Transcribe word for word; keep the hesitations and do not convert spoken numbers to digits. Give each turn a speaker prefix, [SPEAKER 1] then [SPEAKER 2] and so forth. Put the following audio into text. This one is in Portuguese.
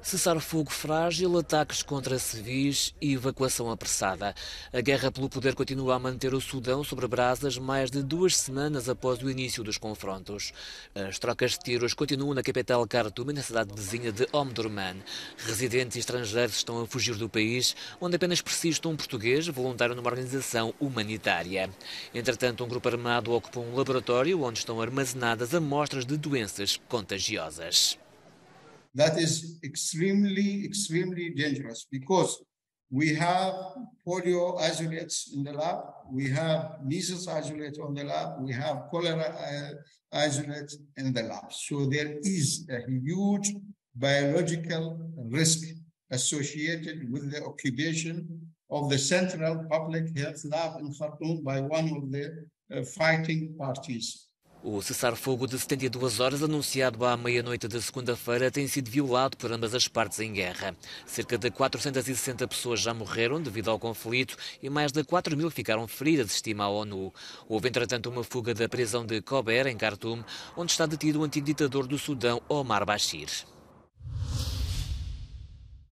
[SPEAKER 1] Cessar-fogo frágil, ataques contra civis e evacuação apressada. A guerra pelo poder continua a manter o Sudão sobre brasas mais de duas semanas após o início dos confrontos. As trocas de tiros continuam na capital Khartoum e na cidade vizinha de Omdurman. Residentes e estrangeiros estão a fugir do país, onde apenas persiste um português voluntário numa organização humanitária. Entretanto, um grupo armado ocupa um laboratório onde estão armazenadas amostras de doenças contagiosas.
[SPEAKER 2] That is extremely, extremely dangerous because we have polio isolates in the lab, we have measles isolate on the lab, we have cholera uh, isolate in the lab. So there is a huge biological risk associated with the occupation of the Central Public Health Lab in Khartoum by one of the uh, fighting parties.
[SPEAKER 1] O cessar-fogo de setenta e duas horas, anunciado à meia-noite de segunda-feira, tem sido violado por ambas as partes em guerra. Cerca de quatrocentas e sessenta pessoas já morreram devido ao conflito e mais de quatro mil ficaram feridas, estima a ONU. Houve, entretanto, uma fuga da prisão de Kober, em Khartoum, onde está detido o antigo ditador do Sudão, Omar Bashir.